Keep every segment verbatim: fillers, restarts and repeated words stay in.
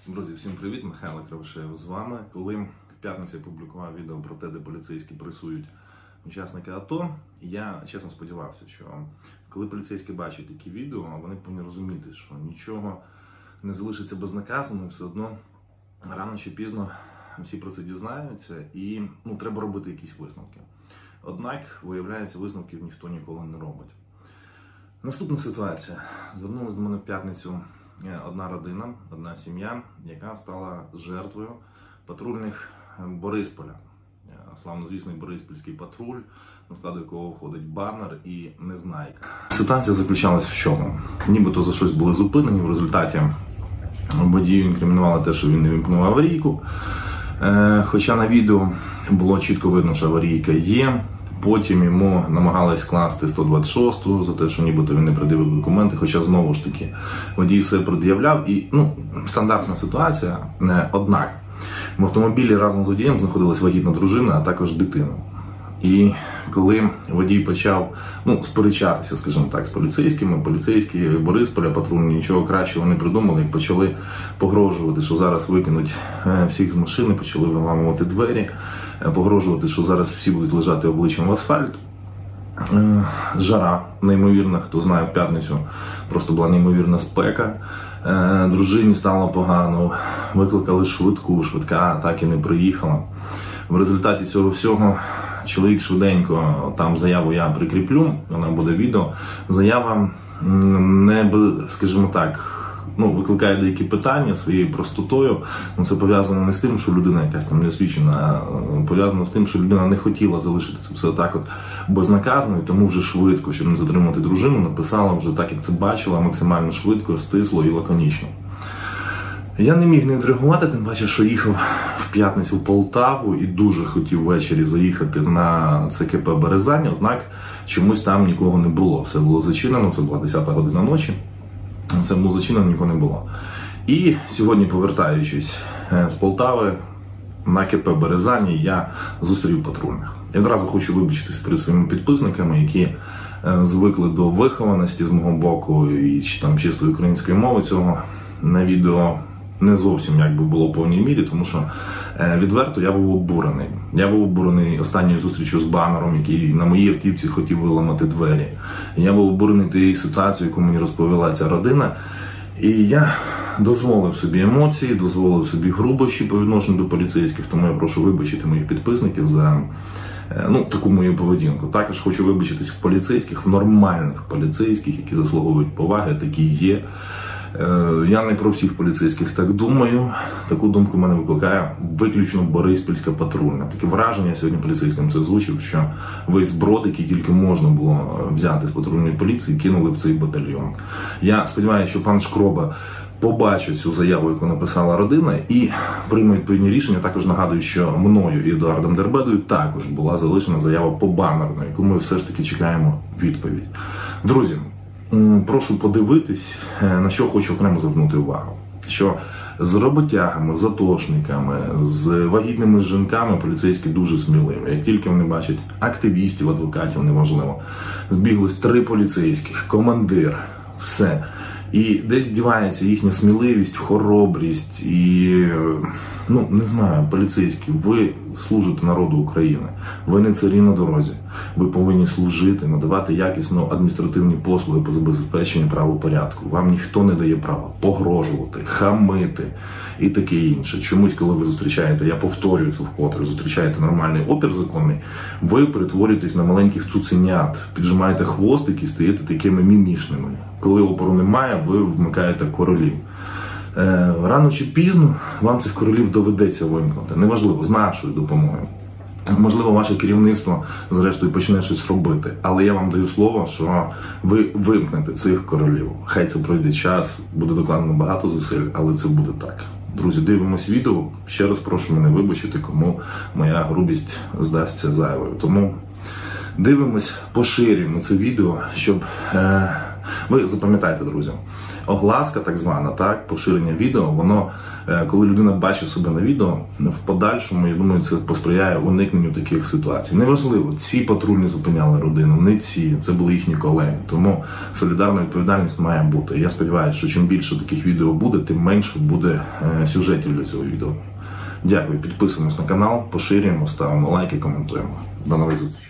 Друзі, всім привіт! Михайло Кривошеєв з вами. Коли в п'ятницю я публікував відео про те, де поліцейські пресують учасники АТО, я чесно сподівався, що коли поліцейські бачать такі відео, вони повинні розуміти, що нічого не залишиться безнаказаним, все одно рано чи пізно всі про це дізнаються і ну, треба робити якісь висновки. Однак, виявляється, висновків ніхто ніколи не робить. Наступна ситуація. Звернулася до мене в п'ятницю одна родина, одна сім'я, яка стала жертвою патрульних Борисполя. Славнозвісний Бориспільський патруль, на складу якого входить банер і Незнайка. Ситуація заключалась в чому? Нібито за щось були зупинені, в результаті водію інкримінували те, що він не вимкнув аварійку. Хоча на відео було чітко видно, що аварійка є. Потім йому намагались скласти сто двадцять шосту за те, що нібито він не пред'явив документи, хоча знову ж таки водій все пред'являв. І, ну, стандартна ситуація. Однак в автомобілі разом з водієм знаходилась вагітна дружина, а також дитина. І коли водій почав ну, сперечатися, скажімо так, з поліцейськими, поліцейські Борисполя патрульні нічого кращого не придумали, як почали погрожувати, що зараз викинуть всіх з машини, почали виламувати двері, погрожувати, що зараз всі будуть лежати обличчям в асфальт. Жара неймовірна, хто знає, в п'ятницю просто була неймовірна спека. Дружині стало погано, викликали швидку, швидка так і не приїхала. В результаті цього всього чоловік швиденько, там заяву я прикріплю, вона буде відео, заява не, скажімо так, ну, викликає деякі питання своєю простотою. Ну, це пов'язано не з тим, що людина якась там неосвічена, а пов'язано з тим, що людина не хотіла залишити це все так от безнаказано, і тому вже швидко, щоб не затримати дружину, написала вже так, як це бачила, максимально швидко, стисло і лаконічно. Я не міг не відреагувати, тим паче, що їхав в п'ятницю в Полтаву і дуже хотів ввечері заїхати на ЦКП Березань, однак чомусь там нікого не було. Все було зачинено, це була десята година ночі, все було зачинено, нікого не було. І сьогодні, повертаючись з Полтави на КП Березані, я зустрів патрульних. Я одразу хочу вибачитись перед своїми підписниками, які звикли до вихованості з мого боку і там чистої української мови. Цього на відео не зовсім якби було в повній мірі, тому що е, відверто я був обурений. Я був обурений останньою зустрічю з банером, який на моїй автівці хотів виламати двері. Я був обурений тією ситуацією, яку мені розповіла ця родина. І я дозволив собі емоції, дозволив собі грубощі по відношенню до поліцейських, тому я прошу вибачити моїх підписників за е, ну, таку мою поведінку. Також хочу вибачитись в поліцейських, в нормальних поліцейських, які заслуговують поваги, такі є. Я не про всіх поліцейських так думаю. Таку думку в мене викликає виключно Бориспільська патрульна. Таке враження сьогодні поліцейським це озвучив, що весь зброд, який тільки можна було взяти з патрульної поліції, кинули в цей батальйон. Я сподіваюся, що пан Шкроба побачить цю заяву, яку написала родина, і прийме відповідні рішення. Також нагадую, що мною і Едуардом Дербедою також була залишена заява по банеру, на яку ми все ж таки чекаємо відповідь. Друзі, прошу подивитись, на що хочу окремо звернути увагу. Що з роботягами, з атошниками, з вагітними жінками поліцейські дуже сміливі. Як тільки вони бачать активістів, адвокатів, неважливо, збіглись три поліцейських, командир, все. І десь дівається їхня сміливість, хоробрість і, ну, не знаю, поліцейські, ви служите народу України, ви не царі на дорозі, ви повинні служити, надавати якісно адміністративні послуги по забезпеченню правопорядку. Вам ніхто не дає права погрожувати, хамити і таке інше. Чомусь, коли ви зустрічаєте, я повторюю це вкотре, зустрічаєте нормальний опір законний, ви перетворюєтесь на маленьких цуценят, піджимаєте хвостики і стаєте такими мімішними. Коли опору немає, ви вмикаєте королів. Е, рано чи пізно вам цих королів доведеться вимкнути. Неважливо, з нашою допомогою. Можливо, ваше керівництво зрештою почне щось робити. Але я вам даю слово, що ви вимкнете цих королів. Хай це пройде час, буде докладено багато зусиль, але це буде так. Друзі, дивимось відео. Ще раз прошу мене вибачити, кому моя грубість здасться зайвою. Тому дивимось, поширюємо це відео, щоб... Е, ви запам'ятайте, друзі, огласка, так звана, так, поширення відео, воно, коли людина бачить себе на відео, в подальшому, я думаю, це посприяє уникненню таких ситуацій. Неважливо, ці патрульні зупиняли родину, не ці, це були їхні колеги. Тому солідарна відповідальність має бути. Я сподіваюся, що чим більше таких відео буде, тим менше буде сюжетів для цього відео. Дякую, підписуємось на канал, поширюємо, ставимо лайки, коментуємо. До нових зустрічей.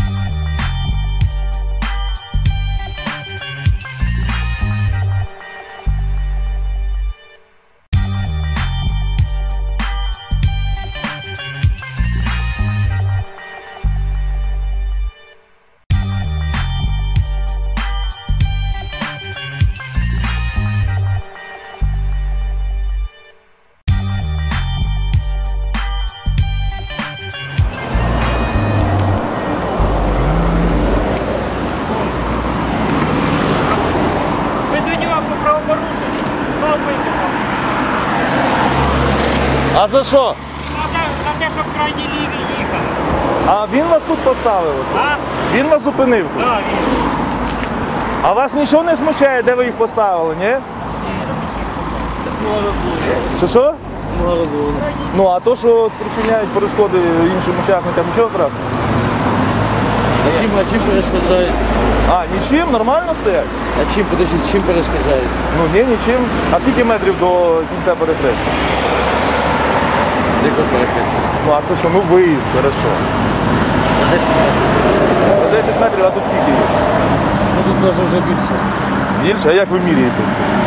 А за що? А за, за те, що в крайній лівій їхали. А він вас тут поставив оце? А? Він вас зупинив тут? Так, він. А вас нічого не смущає, де ви їх поставили, ні? Це смуга розгону. Що що? Смуга розгону. Ну а то, що спричиняють перешкоди іншим учасникам, нічого страшного? А чим, а чим перешкоджають? А, нічим? Нормально стоять? А чим, подожди, чим перешкоджають? Ну ні, нічим. А скільки метрів до кінця перехрестя? Яке перехрестя? Ну а це що, ну виїзд, хорошо. За десять метрів. За десять метрів, а тут скільки є? Ну тут вже вже більше. Більше? А як ви міряєте, скажіть?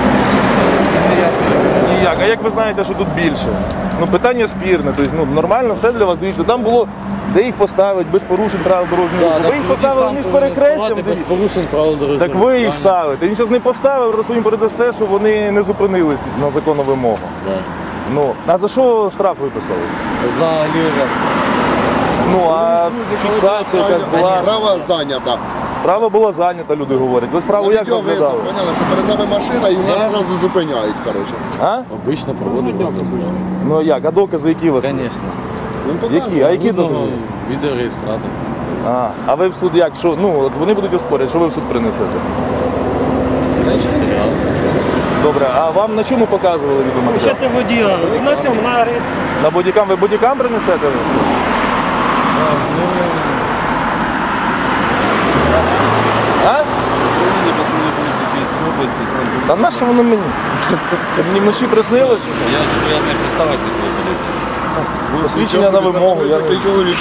Ніяк. А як ви знаєте, що тут більше? Ну питання спірне, тобто ну, нормально все для вас, дивіться. Там було, де їх поставити, без порушень правил дорожнього руху. Ви їх поставили між перехрестям. Без порушень правил дорожнього Так руху. ви їх ставите. Він зараз не поставив, розповім передасте, що вони не зупинились на законну вимогу. Да. Ну, а за що штраф виписали? За ліве. Ну, а фіксація якась була. Права зайнята. Право було зайнято, люди говорять. Ви справу як відео видно, розглядали? поняли, що перед нами машина і нас одразу зупиняють, коротше. А? Обично проводимо. Ну як, а докази які у вас? є? Звісно. Він показує. Які? А які докази? Відеореєстратор. А, а ви в суд як? Що? Ну, от вони будуть оспорити, що ви в суд принесете? Добре, а вам на чому показували Що відеоматеріал? це водія? На цьому, на арест. На бодікам? Ви бодікам принесете ви в суд? А? Та на що воно мені? Щоб мені вночі приснилось? Я зобов'язаний представитися, коли буде. Посвідчення на вимогу. Я не...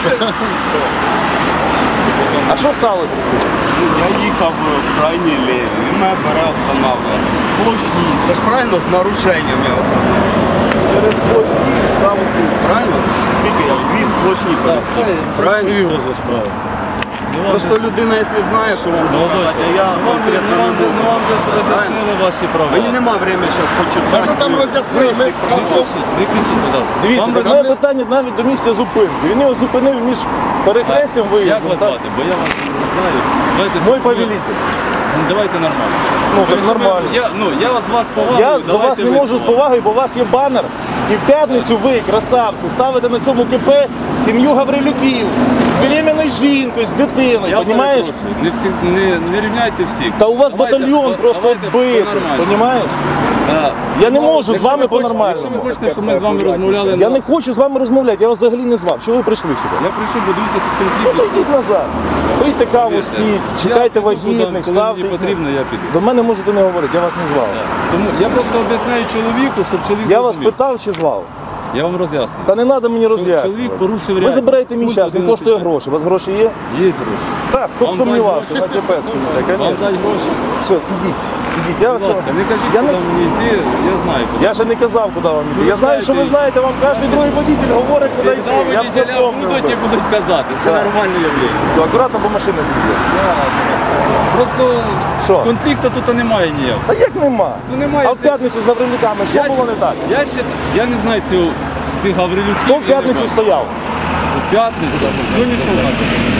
А що сталося, розкажіть? Я їхав в крайній ліві, він мене бере встановлює. Сплошні, це ж правильно з нарушенням я встановлюю. Через площі став тут. Правильно? Скільки я? Дві сплошні Так, все, пересів. Правильно? привів розгляд справи. Просто людина, якщо знає, що вам доказати, а я конкретно не можу. Ну вам вже роз'яснили ваші права. Мені нема времени зараз почитати. Та що там роз'яснили? Ми- Не кричіть, не кричіть, будь ласка. Дивіться, Вам так роз- моє питання навіть до місця зупинки. Він його зупинив між перехрестям Як виїздом. вас так? звати? Бо я вас не знаю. Давайте Мой щоб ви- повелитель. Ну, давайте нормально. Ну, так Якщо ми- нормально. Я, ну, я вас, вас повагою, Я до давайте вас не ви можу з повагою, бо у вас є банер. І в п'ятницю ви, красавці, ставите на цьому КП сім'ю Гаврилюків з беременною жінкою, з дитиною, Я розумієш? перепрошую, не, всі, не, не рівняйте всіх. Та у вас Давайте батальйон по- просто давайте відбитий, по-нормальному. розумієш? Да. Я не Ну, можу з якщо вами ви хочете- Якщо по-нормальному. ви хочете, щоб ми з вами розмовляли, Я на- не хочу з вами розмовляти, я вас взагалі не звав. Чого ви прийшли сюди? Я прийшов, бо дивіться, тут Ну конфлікт. то йдіть назад. Пийте каву, Повірте, спіть, я чекайте піду, коли- вагітних, коли ставте. мені їх. потрібно, я піду. До мене можете не говорити, я вас не звав. Тому я просто об'ясняю чоловіку, щоб чоловік Я вас зрозумів. питав чи звав? Я вам роз'яснюю. Та не треба мені Чоловік роз'яснювати. порушив Ви ряд. забираєте мій Пункт час, він одинадцять. коштує гроші. У вас гроші є? Є гроші. Так, хто б Вам сумнівався, дають на КП стоїте, Вам звісно. дають гроші. Все, ідіть, ідіть. Я, Будь вас... ласка, не кажіть, я, куди не... мені йти, я знаю, куди. я ще не казав, куди вам йти. Ну, Я знаю, що ви знаєте, вам кожен другий водитель говорить, куди йти. Всегда Я б водителя запомнив. будуть і би. будуть казати. Це Так. нормальне явлення. Все, акуратно, бо машина сиділа. Просто Що? конфлікту тут немає ніякого. Та як нема? Ну, немає А в все. п'ятницю з Гаврилюками що Я було ще- не так? Я ще я не знаю цього цих Гаврилюків. Хто в п'ятницю і не стояв? бачу. У п'ятницю? Сьогодні що у нас?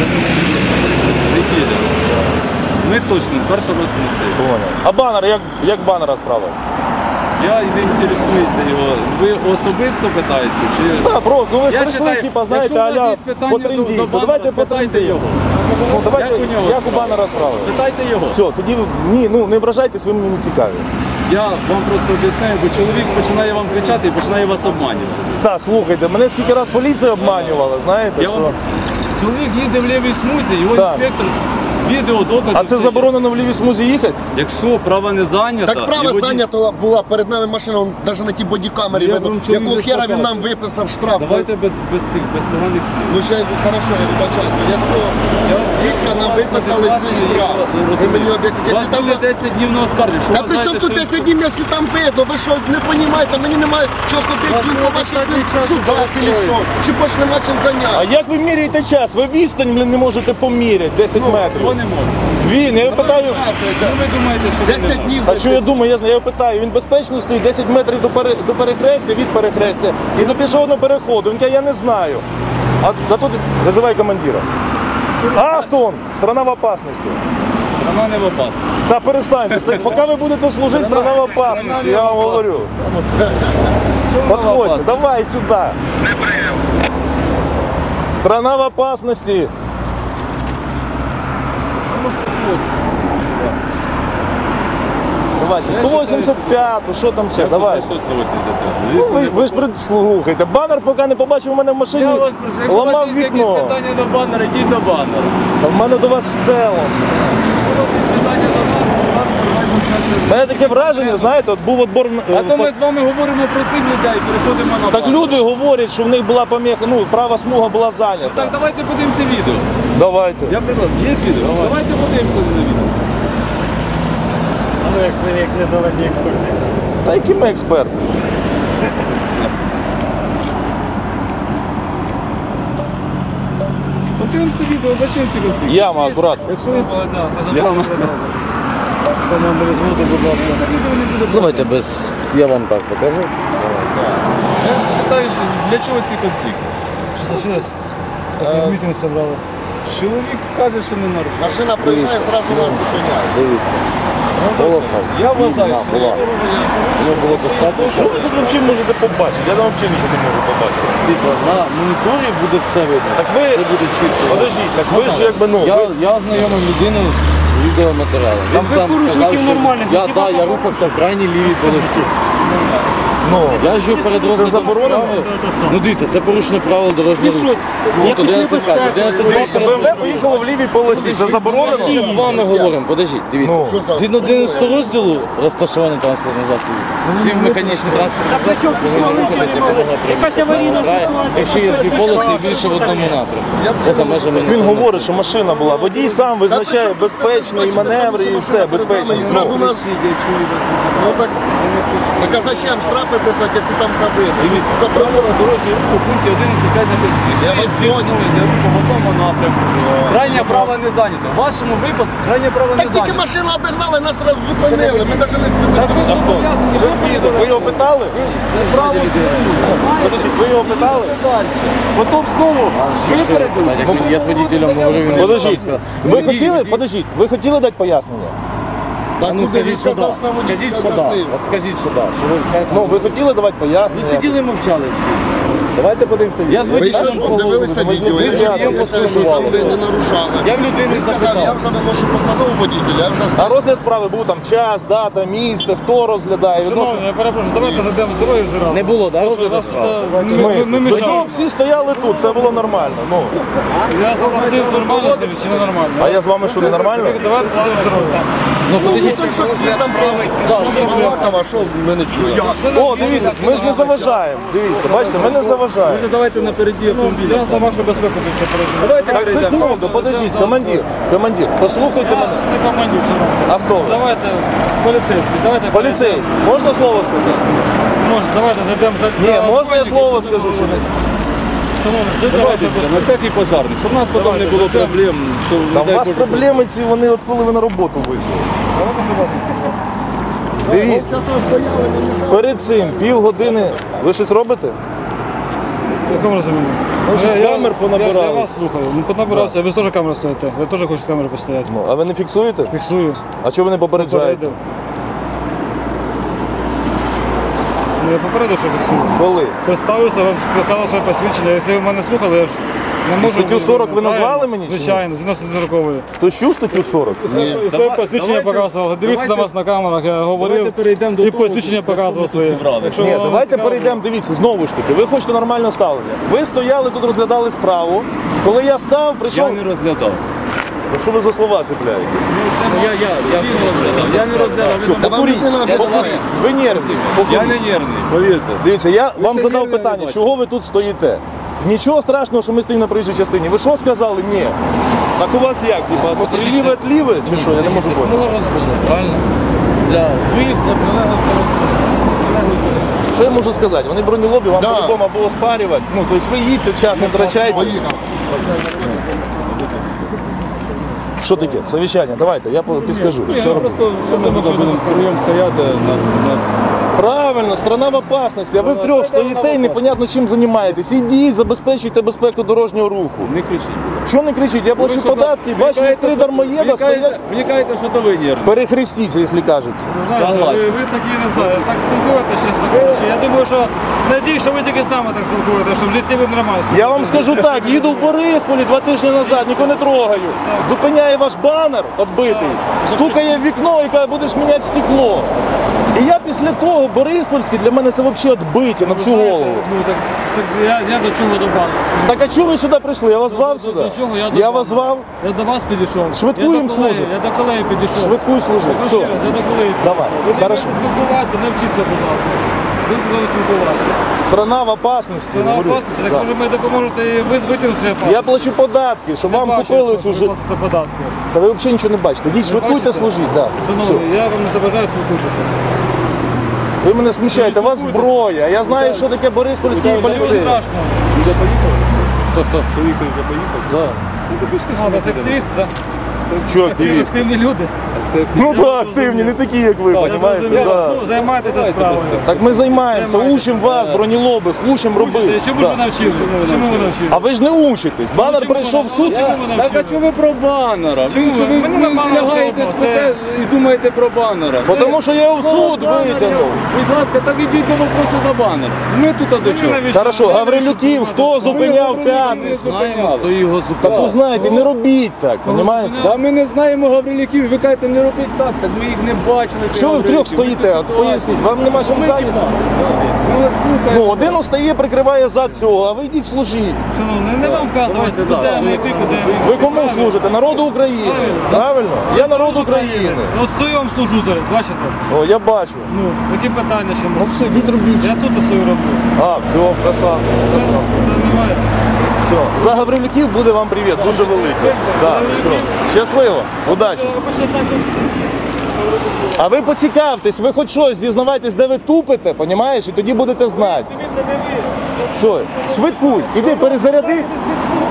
Неділя. Ми точно, перша року не стоїмо. Понял. А банер, як, як банера справа? Я не інтересуюся його. Ви особисто питаєте? Чи... Так, просто, ну ви ж Я прийшли, считаю, типа, знаєте, якщо у вас аля є питання по до- тренді. до То давайте банку, по спитайте тренді. його. Ну, давайте, Як у нього як у справа? банера справи? Питайте його. Все, тоді ви- ні, ну не ображайтесь, ви мені не цікаві. Я вам просто об'ясняю, бо чоловік починає вам кричати і починає вас обманювати. Так, слухайте, мене скільки раз поліція обманювала, знаєте, Я що? вам... Чоловік їде в лівій смузі, його Так. інспектор відео докази. А це заборонено в лівій смузі їхати? Якщо права не зайнята, Так право і водій- зайнята була перед нами машина, он навіть на тій бодікамері, Я видно, вам чоловік якого хера він показую. нам виписав штраф. Давайте без, без цих без поганих слів. Ну ще хорошо, я вибачаюся. Якого дідька нам виписали цей штраф. Ви мені об'ясніть, У вас якщо там... буде десять днів на оскарження. Що Та ви при чому знаєте, тут що- десять днів, якщо там видно? Ви що, не розумієте? Мені немає чого ходити блін, по ваших блін, судах чи що. Чи більш нема чим А зайняти? як ви міряєте час? Ви відстань блін, не можете поміряти десять метрів. Хто не може? Він, я його питаю, Ну ви думаєте, що ви не десять можете? днів. а що я думаю, я знаю, я його питаю, він безпечно стоїть десять метрів до, пере, до перехрестя, від перехрестя і до пішохідного переходу. Він каже, я не знаю. А, а тут визивай командира. Ахтун, страна в опасності. Страна не в опасності. Та перестаньте, ста- поки ви будете служити, страна в опасності, я вам говорю. Подходьте, давай сюди. Страна в опасності. Давайте, сто вісімдесят п'ять, що там ще, давай. Що сто вісімдесят п'ять? Ну, Звісно, ви, не ви ж слухайте, банер поки не побачив у мене в машині, Я вас прошу, якщо у вас ламав є якісь вікно. питання до банера, йдіть до банера. Та в мене до вас в цілому. Якщо у вас є питання до нас, будь ласка, давайте все У це. мене таке враження, знаєте, от був отбор. е, А то ми по- з вами говоримо про цих людей, переходимо на Так банер. люди говорять, що в них була поміха, ну, права смуга була зайнята. Так, давайте подивимося відео. Давайте. Я предлагаю, є відео? Давайте подивимося на відео. Ну, як ви як незалежні експерти. Та які ми експерти? Подивимося відео, зачем ці конфлікти? Яма акуратно. Якщо є... Яма. Команду взводу, будь ласка. Це відео не буде. Давайте без. Я вам так покажу. Я ж вважаю, що для чого ці конфлікти? Що случилось? Як мітинг собрали. Чоловік каже, що не нарушив. Машина приїжджає, зразу нас зупиняє. Дивіться. Голосом. Я вважаю, що була. Воно було достатньо. Що ви тут взагалі можете побачити? Я там взагалі нічого не можу побачити. Дивіться, на моніторі буде все видно. Так ви, Це буде чітко. подождіть, так ви ж якби, ну, Я, ви, я знайомив людину з відеоматеріалом. Він ви сам порушників сказав, що нормальних, я, хіба да, це я було? рухався в крайній лівій полосі. ну, Я ж його перед розглядом заборонено? справи- Ну дивіться, це порушення правил дорожнього руху. Ну, Якось не одинадцять п'ять, одинадцять дивіться, п'ять. БМВ поїхало в лівій полосі, це заборонено? Всі з вами говоримо, подождіть, дивіться. Ну. Що за- Згідно одинадцятого розділу розташування транспортних засобів, всі механічні транспортні при чому засоби всі повинні вулиці виходити немає? по напрямку. Якась аварійна ситуація. Якщо є дві полоси і більше в одному напрямку. Поза межами Він населеного говорить, що машина була. Водій сам визначає безпечний маневр і все, безпечність. Зразу Ну, нас... Ну так... Так а зачем штрафи писати, якщо там забито? Дивіться, За просто... правила дорожнього руху, пункті одинадцять п'ять написано. Я вас понял. Йде руху в одному напрямку. Крайня права не зайнята. В вашому випадку крайня права не Так тільки зайнята. машину обігнали, нас одразу зупинили. Ми навіть не Так спинили. ви зобов'язані ви свідок, ви його питали? право свою. Подождіть, ви його питали? Далі. Потім знову ви передали. Якщо я з водителем говорив, він Подождіть, сказав, ви водій, хотіли, водій. подождіть, ви хотіли дати пояснення? Так А ну куди він скажіть, що да. сказав, сам водій Скажіть, що да. об'яснив. От скажіть, що да. Що ви все Ну, ви хотіли давати Ви пояснення? сиділи і мовчали всі. Давайте подивимося. Я з Ви водителем що, поговорив. дивилися ми ж не відео? Я будемо ж- я писав, що там ви не нарушали. Я в людини Він сказав, я запитав. вже виношу постанову водителя, я вже А все. розгляд справи був там час, дата, місце, хто розглядає. Відносно... Я перепрошую, давайте зайдемо з дороги вже раз. Не було, да, розгляду справи? В смислі? До цього всі стояли тут, це було нормально. Ну, Я заплатив нормально, скажіть, чи не нормально? а я з вами що, не нормально? Давайте зайдемо з дороги. Ну, подождіть. Що світом править, що Малакова, що ми не чуємо? О, дивіться, ми ж не заважаємо. Дивіться, бачите, ми не заважаємо. Давайте напереді автомобіля. Я за вашу безпеку ще перейду. Давайте Так, перейдемо. секунду, подождіть, командир, командир, послухайте мене. Не командир, шановний. А хто ви? Давайте, поліцейський, давайте. Поліцейський, можна слово сказати? Може, давайте зайдемо. за- Ні, за- можна я слово скажу, що не... Шановний, зайдемо. Давайте на всякий пожарний, щоб у нас потім не було проблем. Що, Та у дай вас Боже, проблеми ці, вони от коли ви на роботу вийшли. Дивіться, перед цим півгодини, ви щось робите? В якому розумінні? Ну, щось Я- я- камер Я, я понабирали. вас слухаю. Ну, понабирався, ви ж теж камеру стоїте. Ви теж хочете з камери постояти. Ну, а ви не фіксуєте? Фіксую. А чого ви не попереджаєте? Попередив. Ну, я попередив, що фіксую. Коли? Представився, вам показав своє посвідчення. Якщо ви мене слухали, я ж Не можу Статтю бути. сорок ви назвали Правильно. мені чи ні? Звичайно, згідно статті сорокової. То що статтю сорок? Своє посвідчення показував. Дивіться на вас на камерах, я говорив. Давайте перейдемо до І того, посвідчення за що ми показував тут своє. зібрали. Якщо Ні, вам давайте цікаво. перейдемо, дивіться, знову ж таки, ви хочете нормального ставлення. Ви стояли тут, розглядали справу. Коли я став, Я прийшов. не розглядав. Ну, що ви за слова цепляєтесь? Я, я, я, Я не розглядав. Все, Та вам покуріть. людина Я до буває. вас. Ви нервні. Я не нервний, повірте. Дивіться, я вам ще задав нервні питання, бачите. чого ви тут стоїте? Нічого страшного, що ми стоїмо на проїжджій частині. Ви що сказали? Ні. Так у вас як? Типа, приліве від ліве чи що? Я не можу Це поняти. смуга розбуду, правильно? Для виїзду прилеглих Що я можу сказати? Вони бронелобі, вам Да. по-любому або оспарювати. Ну, тобто ви їдьте, час не втрачайте. Поїхав. Що таке? Совіщання, давайте, я по- підскажу. Ні, Все ну робимо. просто, що ми тут будемо втроєм стояти на, на... Правильно, страна в опасності, а ви втрьох стоїте і непонятно чим займаєтесь. Ідіть, забезпечуйте безпеку дорожнього руху. Не кричіть. Що не кричіть? Я плачу Ви що, податки, мені бачу, кажете, три що- дармоєда мені стоять. кажете- Мені кажете, що то ви нервні. Перехрестіться, якщо кажеться. Знаєте, Согласен. Ви, ви такі, не знаю, так спілкуєтеся, чесно кажучи. Я думаю, що надію, що ви тільки з нами так спілкуєтеся, що в житті ви нормально Я вам скажу так, їду в Борисполі два тижні назад, нікого не трогаю. Зупиняє ваш банер оббитий, стукає в вікно і каже, будеш міняти стекло. І я після того, Бориспольський, для мене це взагалі відбиття на всю голову. Ну, так, так я, я до чого добавив? Так а чого ви сюди прийшли? Я вас звав До- сюди? до чого я Я добавив? вас звав? Я до вас підійшов. Швидку Я до їм колеги- служить. Я до колеги підійшов. Швидкуй служи. Я Все. ще раз, я до колеги підійшов. Давай, Ви хорошо. не спілкуватися, не вчіться, будь ласка. Ви з вами спілкуватися. Страна в опасності. Це на говорю. опасності, так Да. може ви допоможете і ви збити на цей опасність. Я плачу податки, щоб вам купили цю жи... життя. податки. Та ви взагалі нічого не бачите. Йдіть, швидкуйте, бачите? служіть. Да. Все. Шановні, я вам не заважаю спілкуватися. Ви мене смущаєте, у вас зброя. Я знаю, що таке Бориспольський Нічого поліцей. страшного. Тобто, Чоловіка вже поїхав? да. Ну, то пішли, А, це активісти, так? Чого Активні, активіст? активні люди. Ну так, активні, не такі, як ви, Я розумієте? зрозумів. Да. Ну, займайтеся справою. Так ми займаємося, Займайтеся. учимо вас, бронелобих, учимо робити. Чому ж ви Да. навчили? Чому ви навчили? А ви ж не учитесь. Банер чому прийшов в ви- суд. Чому ви Так навчили? а чого ви про банера? Чому Що ви? ви, Мені ви на банер злягаєтесь особо, про це- те і думаєте про банера? Тому що я його в суд витягнув. Будь ласка, та відійдіть до вопросу на банер. Ми тут до чого? навіщо? Хорошо, Мені Гаврилюків, навіщо хто зупиняв Ви п'ятницю? Знаємо, хто його Так зупиняв. узнайте, не робіть так, розумієте? Та ми не знаємо Гаврилюків, ви кажете, не робіть так, так ми їх не бачили. цих Що ви втрьох Гаврилюків. Ми стоїте? цю От ситуацію- поясніть, вам нема чим Ми зайнятися? типа, Ми вас слухаємо. Ну, один устає, прикриває зад цього, а ви йдіть служіть. Шановні, не вам вказувати, Давайте, куди да. ми йти, куди Ви кому служите? Народу України. Правильно? Я народ України. От стою, я вам служу зараз, бачите? О, я бачу. Ну, які питання ще Ну можуть? все, йдіть робіть. Я тут свою роблю. А, все, красавчик. Та немає. Все. За Гаврилюків буде вам привіт, дуже великий. Да, все. Щасливо, удачі. А ви поцікавтесь, ви хоч щось дізнавайтесь, де ви тупите, понімаєш? І тоді будете знати. Дивіться, не ви. Все, швидкуй, іди перезарядись.